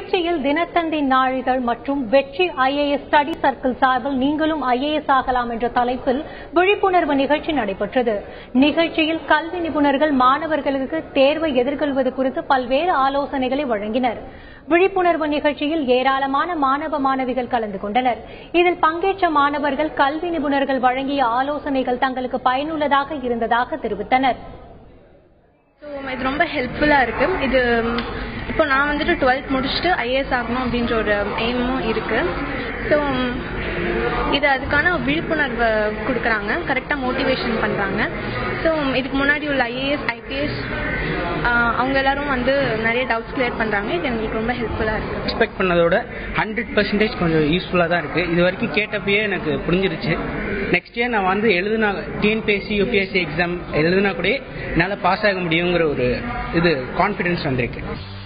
திருச்சியில் தினத்தந்தி நாளிதழ் மற்றும் வெற்றி IAS ஸ்டடி சர்க்கிள் சார்பில் நீங்களும் IAS ஆகலாம் என்ற தலைப்பில் விழிப்புணர்வு நிகழ்ச்சி நடைபெற்றது. நிகழ்ச்சியில் கல்வி நிபுணர்கள் மாணவர்களுக்கு தேர்வை எதிர்கொள்வது குறித்து பல்வேறு ஆலோசனைகளை வழங்கினர். விழிப்புணர்வு நிகழ்ச்சியில் ஏராளமான மாணவ மாணவிகள் கலந்து கொண்டனர். இதில் பங்கேற்ற மாணவர்கள் கல்வி நிபுணர்கள் வழங்கிய ஆலோசனைகள் தங்களுக்கு பயனுள்ளதாக இருந்ததாக தெரிவித்தனர். இது ரொம்ப ஹெல்ப்ஃபுல்லா இருக்கு. இது இப்போ நான் வந்துட்டு 12th முடிச்சுட்டு IAS ஆகணும் அப்படின்ற ஒரு எய்மும் இருக்கு. ஸோ இது அதுக்கான விழிப்புணர்வு கொடுக்குறாங்க, கரெக்டாக மோட்டிவேஷன் பண்ணுறாங்க. ஸோ இதுக்கு முன்னாடி உள்ள IAS IPS அவங்க எல்லாரும் வந்து நிறைய டவுட்ஸ் கிளியர் பண்ணுறாங்க. இது எங்களுக்கு ரொம்ப ஹெல்ப்ஃபுல்லாக இருக்குது. எக்ஸ்பெக்ட் பண்ணதோட 100% கொஞ்சம் யூஸ்ஃபுல்லாக தான் இருக்குது. இது வரைக்கும் கேட்டப்பயே எனக்கு புரிஞ்சிருச்சு. நெக்ஸ்ட் இயர் நான் வந்து எழுதுனா TNPSC UPSC எக்ஸாம் எழுதுனா கூட என்னால் பாஸ் ஆக முடியுங்கிற ஒரு கான்ஃபிடன்ஸ் வந்திருக்கு.